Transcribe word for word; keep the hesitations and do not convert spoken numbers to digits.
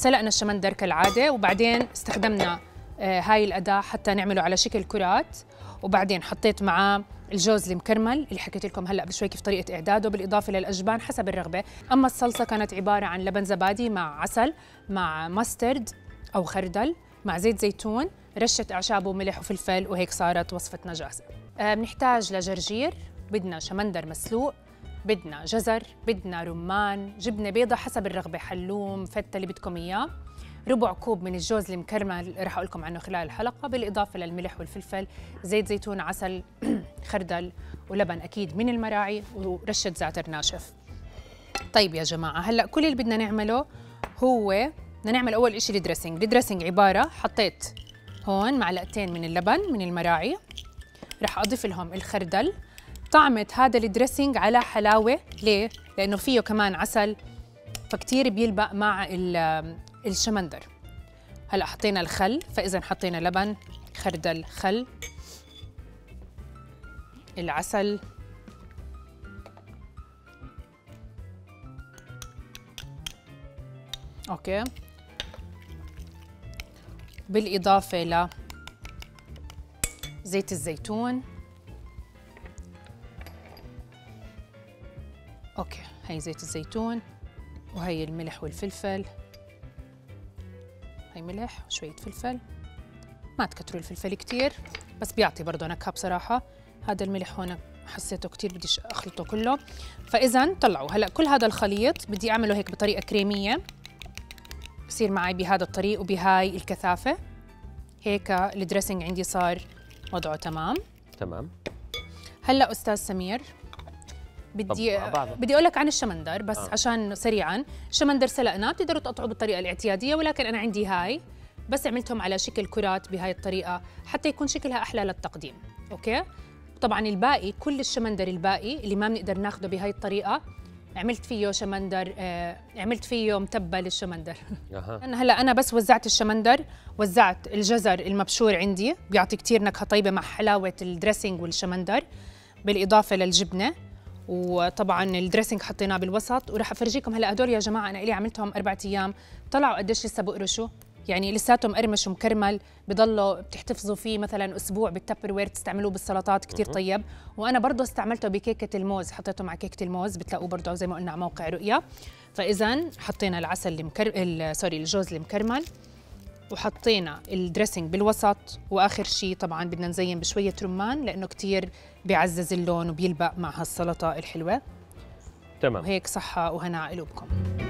سلقنا الشمندر كالعاده، وبعدين استخدمنا آه هاي الاداه حتى نعمله على شكل كرات، وبعدين حطيت معاه الجوز المكرمل اللي حكيت لكم هلا بشوي كيف طريقه اعداده، بالاضافه للاجبان حسب الرغبه. اما الصلصه كانت عباره عن لبن زبادي مع عسل مع ماسترد او خردل مع زيت زيتون، رشه اعشاب وملح وفلفل، وهيك صارت وصفتنا جاهزه. آه بنحتاج لجرجير، بدنا شمندر مسلوق، بدنا جزر، بدنا رمان، جبنه بيضه حسب الرغبه، حلوم، فته اللي بدكم اياه، ربع كوب من الجوز المكرمل رح اقول لكم عنه خلال الحلقه، بالاضافه للملح والفلفل، زيت زيتون، عسل، خردل، ولبن اكيد من المراعي، ورشه زعتر ناشف. طيب يا جماعه، هلا كل اللي بدنا نعمله هو بدنا نعمل اول شيء الدريسنج. الدريسنج عباره، حطيت هون معلقتين من اللبن من المراعي، رح اضيف لهم الخردل. طعمت هذا الدريسنج على حلاوه، ليه؟ لانه فيه كمان عسل، فكتير بيلبق مع الشمندر. هلا حطينا الخل، فاذا حطينا لبن، خردل، خل، العسل، اوكي، بالاضافه ل زيت الزيتون، اوكي، هي زيت الزيتون، وهي الملح والفلفل، هي ملح وشوية فلفل، ما تكتروا الفلفل كتير بس بيعطي برضه نكهة بصراحة. هذا الملح هون حسيته كتير بديش أخلطه كله، فإذا طلعوا. هلأ كل هذا الخليط بدي أعمله هيك بطريقة كريمية، بصير معي بهذا الطريق وبهاي الكثافة. هيك الدريسنج عندي صار وضعه تمام. تمام. هلأ أستاذ سمير بدي بدي اقول لك عن الشمندر بس آه. عشان سريعا. الشمندر سلقناه، بتقدروا تقطعوه بالطريقه الاعتياديه، ولكن انا عندي هاي بس عملتهم على شكل كرات بهاي الطريقه حتى يكون شكلها احلى للتقديم. اوكي، طبعا الباقي كل الشمندر الباقي اللي ما بنقدر ناخده بهاي الطريقه عملت فيه شمندر، آه عملت فيه متبل الشمندر. انا هلا انا بس وزعت الشمندر، وزعت الجزر المبشور عندي بيعطي كثير نكهه طيبه مع حلاوه الدريسنج والشمندر، بالاضافه للجبنه، وطبعا الدريسنج حطيناه بالوسط. وراح افرجيكم هلا هدول يا جماعه انا الي عملتهم اربع ايام، طلعوا قديش لسه بقرشوا، يعني لساتهم مقرمش ومكرمل، بضلوا بتحتفظوا فيه مثلا اسبوع بالتبر وير، تستعملوه بالسلطات كثير طيب. وانا برضه استعملته بكيكه الموز، حطيته مع كيكه الموز، بتلاقوه برضه زي ما قلنا على موقع رؤيا. فاذا حطينا العسل المكر سوري الجوز المكرمل، وحطينا الدريسنج بالوسط، واخر شيء طبعا بدنا نزين بشويه رمان لانه كثير بيعزز اللون وبيلبق مع هالسلطه الحلوه. تمام. وهيك صحه وهناء قلوبكم.